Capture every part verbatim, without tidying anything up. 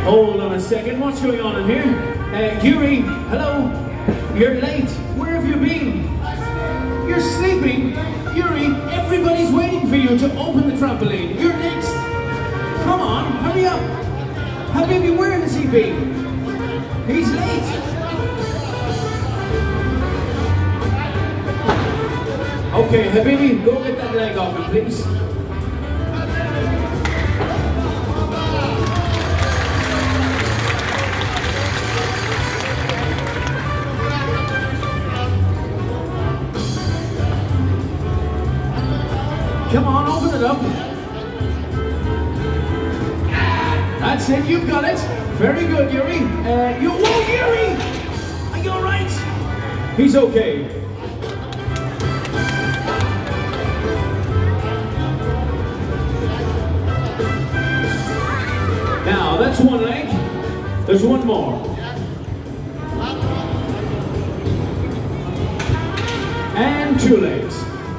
Hold on a second, what's going on in here? Uh, Yuri, hello? You're late. Where have you been? You're sleeping? Yuri, everybody's waiting for you to open the trampoline. You're next. Come on, hurry up. Habibi, where has he been? He's late. Okay, Habibi, go get that leg off him, please. Come on, open it up. That's it, you've got it. Very good, Yuri. Uh, you, whoa, Yuri! Are you alright? He's okay. Now, that's one leg. There's one more. And two legs.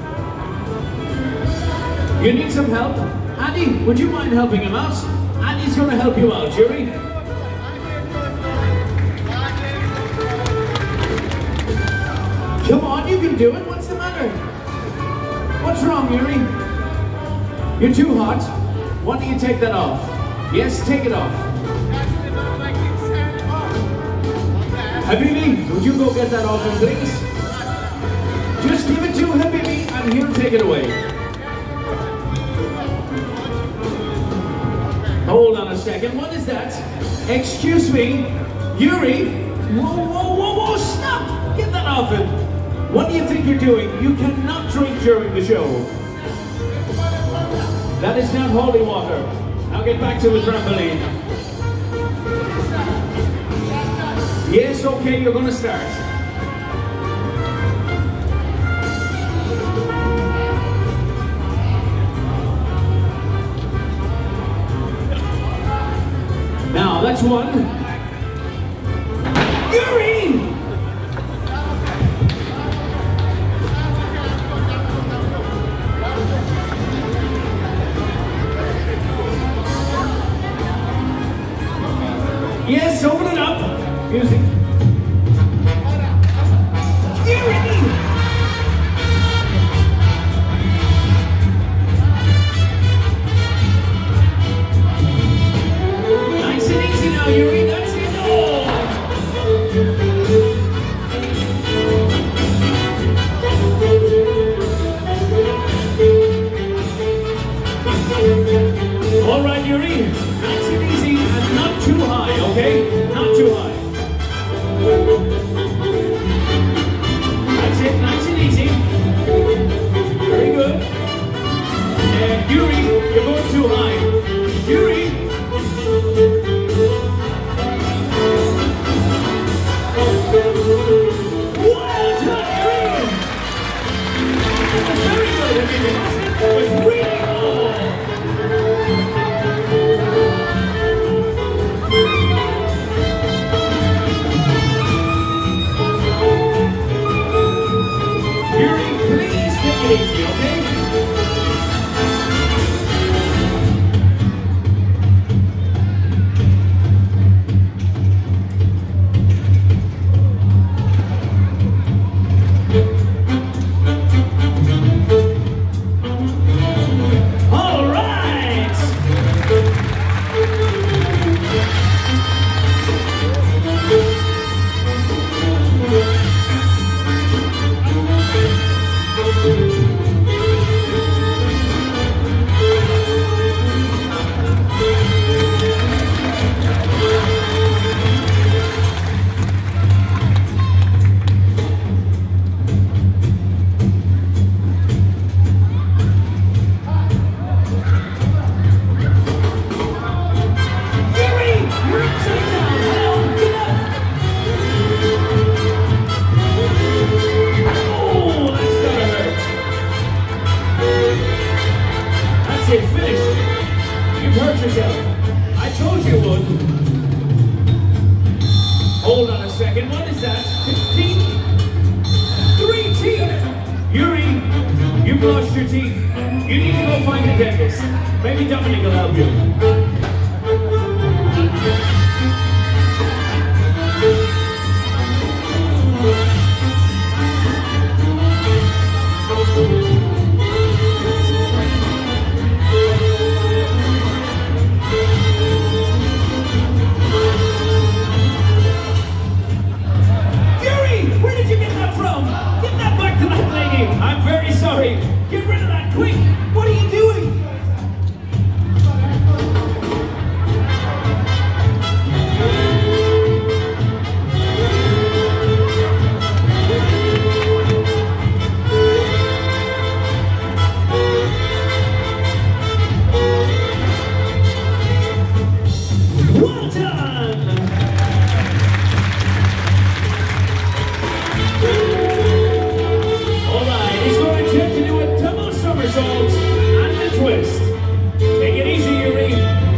You need some help? Andy, would you mind helping him out? Andy's going to help you out, Yuri. Come on, you can do it. What's the matter? What's wrong, Yuri? You're too hot. Why don't you take that off? Yes, take it off. Habibi, would you go get that off him, please? Just give it to Habibi and he'll take it away. Hold on a second, what is that? Excuse me, Yuri? Whoa, whoa, whoa, whoa, stop! Get that off him! What do you think you're doing? You cannot drink during the show. That is not holy water. Now get back to the trampoline. Yes, okay, you're gonna start. Now, that's one. Yuri! Yes, open it up. Music. Yuri! Yuri, that's it. Oh! All right, Yuri, nice and easy and not too high, okay? Not too high. That's it, nice and easy. Very good. And Yuri, you're going too high. Yuri! Hold on a second, what is that? It's teeth? Three teeth! Yuri, you've lost your teeth. You need to go find a dentist. Maybe Dominic will help you. What are you doing? Well done! Alright, he's going to attempt to do a double somersault and a twist. Take it easy, Yuri.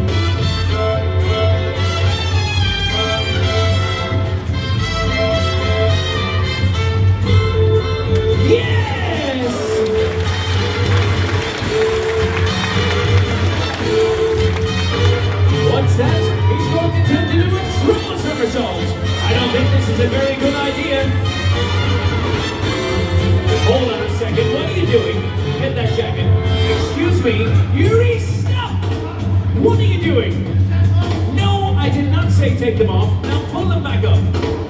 Yes! What's that? He's going to attempt to do a triple somersault. I don't think this is a very good idea. Hold on a second, what are you doing? Get that jacket. Excuse me, Yuri, stop! What are you doing? No, I did not say take them off. Now pull them back up.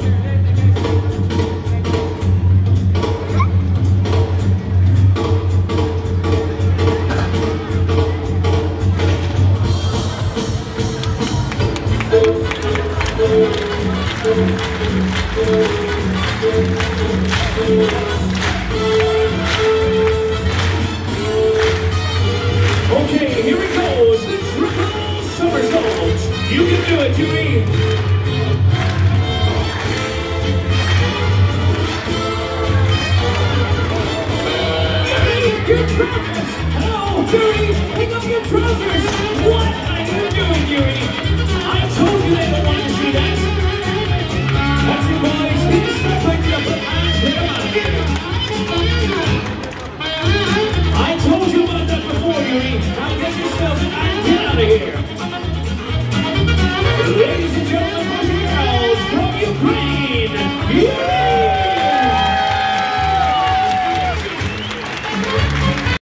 Okay, here it goes, the triple somersault. You can do it, Yuri. Yuri, your trousers! Hello, Yuri, pick up your trousers! What are you doing, Yuri? I told you they don't want to see that. That's it, boys. Get your stuff right up and get them out of here. I told you about that before, Yuri. Now get yourself and get out of here. Ladies and gentlemen.